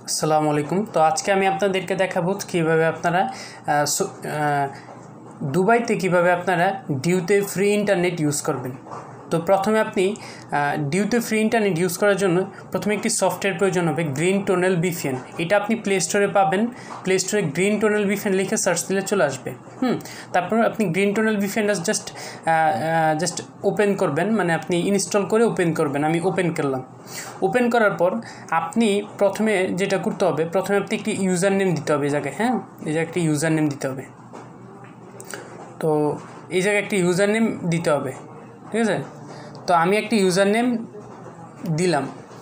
আসসালামু আলাইকুম। তো আজকে আমি আপনাদেরকে দেখাবো কিভাবে আপনারা দুবাইতে কিভাবে আপনারা ডিউতে ফ্রি ইন্টারনেট ইউজ করবেন। তো প্রথমে আপনি ডিউতে ফ্রি ইন্টারনেট ইউজ করার জন্য প্রথমে একটি সফটওয়্যার প্রয়োজন হবে, গ্রিন টনেল ভিপিএন। এটা আপনি প্লে স্টোরে পাবেন। প্লে স্টোরে গ্রিন টনেল ভিপিএন লিখে সার্চ দিলে চলে আসবে। তারপর আপনি গ্রিন টনেল ভিপিএনটা জাস্ট ওপেন করবেন, মানে আপনি ইনস্টল করে ওপেন করবেন। আমি ওপেন করলাম। ওপেন করার পর আপনি প্রথমে যেটা করতে হবে, প্রথমে আপনি একটি ইউজার নেম দিতে হবে এই জায়গায়। এই জায়গায় একটি ইউজার নেম দিতে হবে। তো এই জায়গায় একটি ইউজার নেম দিতে হবে, ঠিক আছে। তো আমি একটি ইউজার নেম দিলাম।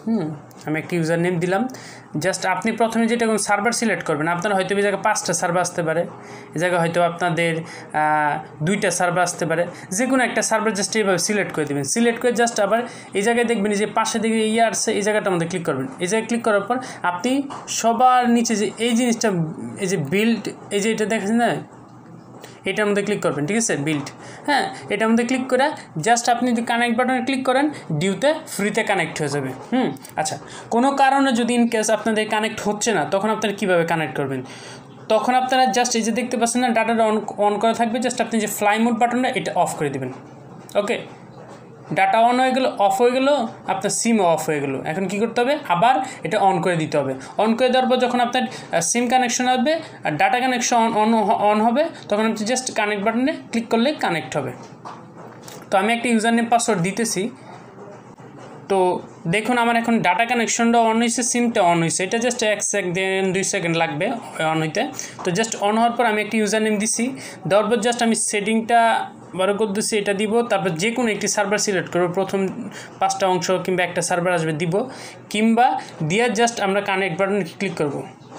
জাস্ট আপনি প্রথমে যেটা কোন সার্ভার সিলেক্ট করবেন। আপনার হয়তো এই জায়গায় 5টা সার্ভার আসতে পারে, এই জায়গায় হয়তো আপনাদের 2টা সার্ভার আসতে পারে। যে কোনো একটা সার্ভার জাস্ট এইভাবে সিলেক্ট করে দেবেন। সিলেক্ট করে জাস্ট আবার এই জায়গায় দেখবেন যে পাশে দিকে আসছে, এই জায়গাটা আমাদের ক্লিক করবেন। এই জায়গায় ক্লিক করার পর আপনি সবার নিচে যে এই জিনিসটা, এই যে বিল্ড, এই যে এটা দেখেছেন না, এটার মধ্যে ক্লিক করবেন, ঠিক আছে। বিল্ড, এটার মধ্যে ক্লিক করে জাস্ট আপনি যদি কানেক্ট বাটনে ক্লিক করেন, ডিউতে ফ্রিতে কানেক্ট হয়ে যাবে। আচ্ছা, কোনো কারণে যদি ইন কেস আপনাদের কানেক্ট হচ্ছে না, তখন আপনারা কীভাবে কানেক্ট করবেন? তখন আপনারা জাস্ট এই যে দেখতে পাচ্ছেন না, ডাটাটা অন করা থাকবে। জাস্ট আপনি যে ফ্লাই মোড বাটনটা এটা অফ করে দেবেন। ওকে, ডাটা অন হয়ে গেলো, অফ হয়ে গেলো, আপনার সিমও অফ হয়ে গেলো। এখন কী করতে হবে? আবার এটা অন করে দিতে হবে। অন করে দেওয়ার পর যখন আপনার সিম কানেকশন আসবে আর ডাটা কানেকশন অন হবে, তখন আপনি জাস্ট কানেক্ট বাটনে ক্লিক করলে কানেক্ট হবে। তো আমি একটা ইউজার নেম পাসওয়ার্ড দিতেছি। তো দেখুন আমার এখন ডাটা কানেকশনটা অন হয়েছে, সিমটা অন হয়েছে। এটা জাস্ট 1 সেকেন্ড 2 সেকেন্ড লাগবে অন হইতে। তো জাস্ট অন হওয়ার পর আমি একটি ইউজার নেম দিছি। দেওয়ার পর জাস্ট আমি সেটিংটা বড় করতেছি, এটা দিব। তারপর যে কোনো একটি সার্ভার সিলেক্ট করবো, প্রথম 5টা অংশ কিংবা একটা সার্ভার আসবে দিব, কিংবা দিয়ে জাস্ট আমরা কানেক্ট বাটনে ক্লিক করব।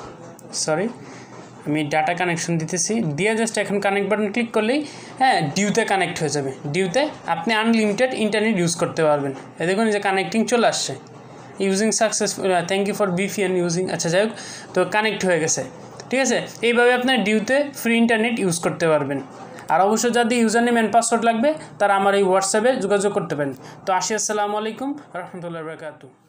আমি ডাটা কানেকশন দিতেছি, দিয়ে জাস্ট এখন কানেক্ট বাটন ক্লিক করলেই ডিউতে কানেক্ট হয়ে যাবে। ডিউতে আপনি আনলিমিটেড ইন্টারনেট ইউজ করতে পারবেন। দেখুন যে কানেক্টিং চলে আসছে, using successful, thank you for VPN using. আচ্ছা, যাই হোক, তো কানেক্ট হয়ে গেছে, ঠিক আছে। এইভাবে আপনার ডিউতে ফ্রি ইন্টারনেট ইউজ করতে পারবেন। আর অবশ্যই যাদের ইউজার নেম অ্যান্ড পাসওয়ার্ড লাগবে তারা আমার এই হোয়াটসঅ্যাপে যোগাযোগ করতে পারেন। তো আসসালামু আলাইকুম রহমতুল্লাহি ওয়া বারাকাতুহু।